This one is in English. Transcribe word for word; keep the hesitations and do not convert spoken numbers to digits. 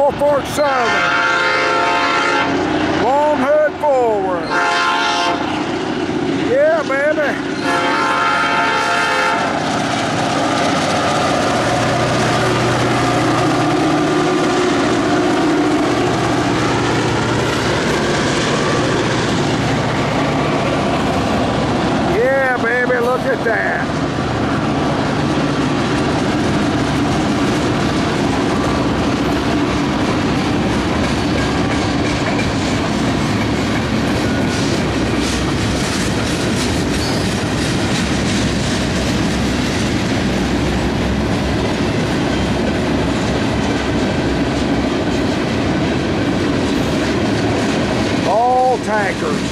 Norfolk Southern. Long hood forward. Yeah, baby. Yeah, baby, look at that. All tankers.